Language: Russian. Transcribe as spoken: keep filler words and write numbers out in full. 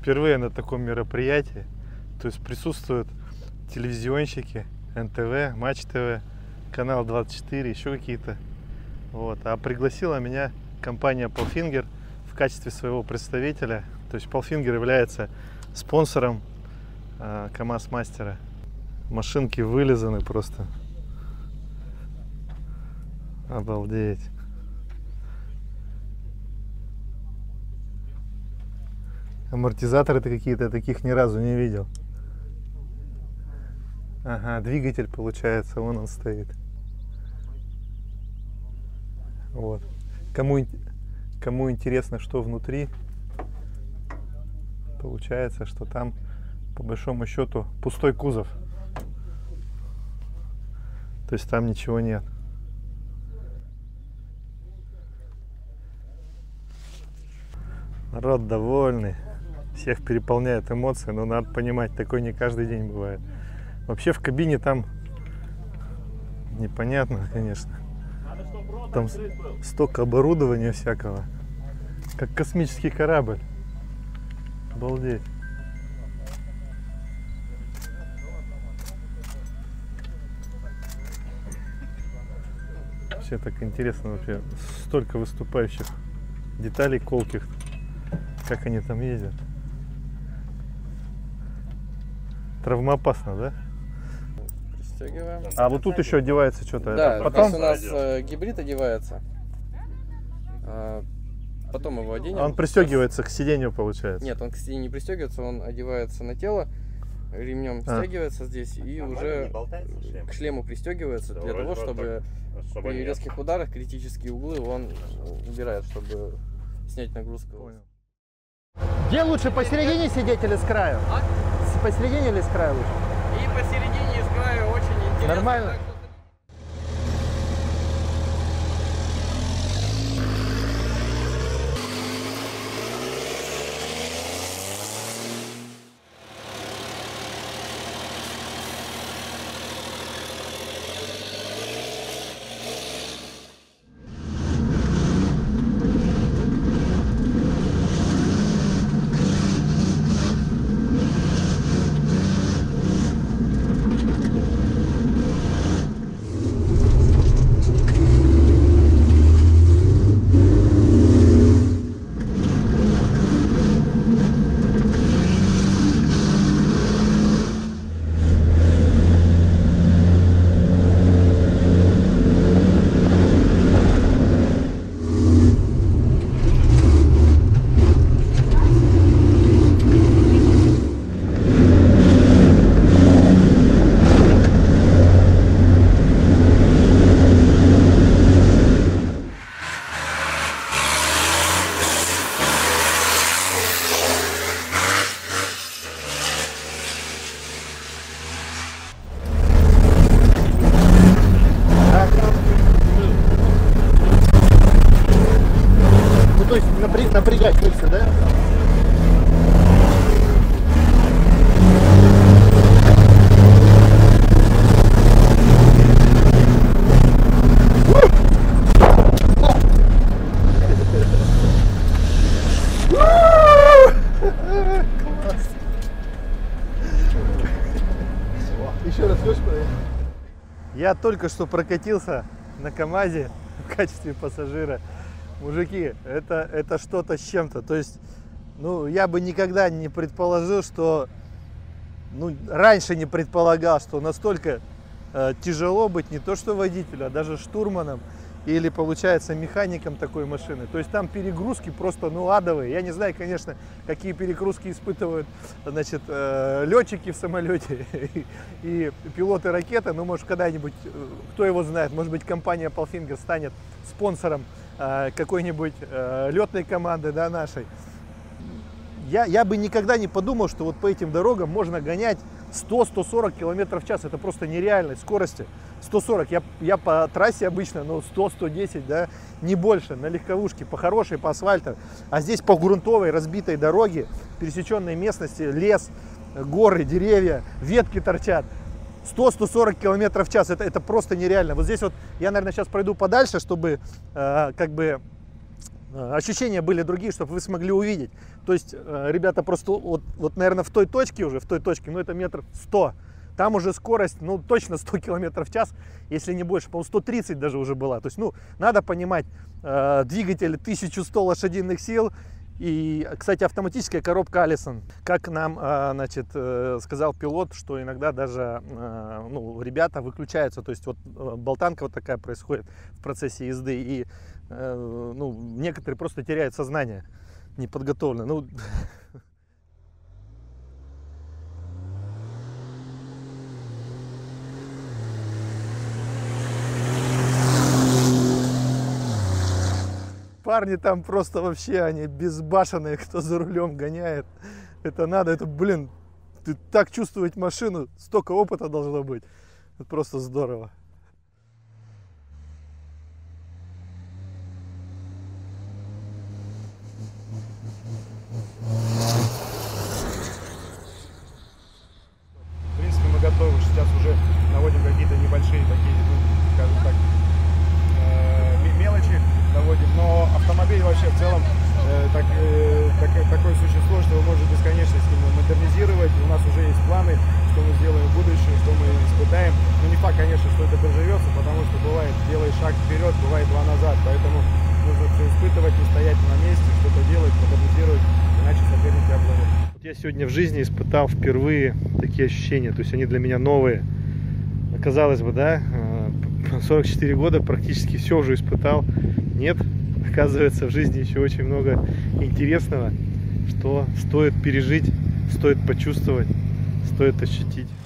впервые на таком мероприятии. То есть присутствуют телевизионщики, эн тэ вэ, Матч тэ вэ, канал двадцать четыре, еще какие-то. Вот. А пригласила меня компания Palfinger в качестве своего представителя. То есть Palfinger является спонсором э, КамАЗ Мастера. Машинки вылизаны просто. Обалдеть. Амортизаторы-то какие-то, таких ни разу не видел. Ага, двигатель получается, вон он стоит. Вот. Кому, кому интересно, что внутри, получается, что там по большому счету пустой кузов. То есть там ничего нет. Народ довольный. Всех переполняют эмоции, но надо понимать, такой не каждый день бывает. Вообще в кабине там непонятно, конечно. Там столько оборудования всякого. Как космический корабль. Обалдеть. Вообще так интересно вообще. Столько выступающих деталей колких. Как они там ездят. Травмоопасно, да? Пристегиваем. А вот тут еще одевается что-то. Да, это потом у нас э, гибрид одевается. А, потом его оденем. А он пристегивается к сиденью, получается? Нет, он к сиденью не пристегивается, он одевается на тело, ремнем а. стягивается здесь и а уже шлем? К шлему пристегивается для того, чтобы при резких ударах критические углы он убирает, чтобы снять нагрузку. Понял. Где лучше, посередине сидеть или с краю? А? Посередине или с краю лучше? И посередине, и с краю очень интересно. Нормально? Напрягать мышцы, да? Еще раз хочешь проехать? Я только что прокатился на КамАЗе в качестве пассажира. Мужики, это, это что-то с чем-то. То есть, ну, я бы никогда не предположил, что, ну, раньше не предполагал, что настолько э, тяжело быть не то что водителем, а даже штурманом или, получается, механиком такой машины. То есть там перегрузки просто, ну, адовые. Я не знаю, конечно, какие перегрузки испытывают, значит, э, летчики в самолете и, и пилоты ракеты. Ну, может, когда-нибудь, кто его знает, может быть, компания Palfinger станет спонсором какой-нибудь э, летной команды, да, нашей. Я, я бы никогда не подумал, что вот по этим дорогам можно гонять сто — сто сорок километров в час. Это просто нереальной скорости. сто сорок. Я, я по трассе обычно, ну, сто — сто десять, да, не больше, на легковушке, по хорошей, по асфальту. А здесь по грунтовой, разбитой дороге, пересеченной местности, лес, горы, деревья, ветки торчат. сто — сто сорок километров в час, это, это просто нереально. Вот здесь вот я, наверное, сейчас пройду подальше, чтобы э, как бы ощущения были другие, чтобы вы смогли увидеть. То есть ребята просто вот, вот, наверное, в той точке уже, в той точке, ну это метр сто. Там уже скорость, ну точно сто километров в час, если не больше, по-моему, сто тридцать даже уже была. То есть, ну, надо понимать, э, двигатель тысяча сто лошадиных сил. И, кстати, автоматическая коробка Allison. Как нам, значит, сказал пилот, что иногда даже, ну, ребята выключаются. То есть вот болтанка вот такая происходит в процессе езды. И, ну, некоторые просто теряют сознание неподготовленно. Ну, парни там просто вообще, они безбашенные, кто за рулем гоняет. Это надо, это, блин, ты так чувствовать машину, столько опыта должно быть. Это просто здорово. В принципе, мы готовы. Сейчас уже наводим какие-то небольшие такие, ну, скажем так, мелочи доводим, но автомобиль вообще в целом э, так, э, так, такое существо, что вы можете бесконечно с ним модернизировать. У нас уже есть планы, что мы сделаем в будущем, что мы испытаем. Но не факт, конечно, что это проживется, потому что бывает, делаешь шаг вперед, бывает два назад. Поэтому нужно все испытывать, не стоять на месте, что-то делать, модернизировать, иначе соперники обломят. Вот я сегодня в жизни испытал впервые такие ощущения, то есть они для меня новые. Казалось бы, да, сорок четыре года, практически все уже испытал. Нет, оказывается, в жизни еще очень много интересного, что стоит пережить, стоит почувствовать, стоит ощутить.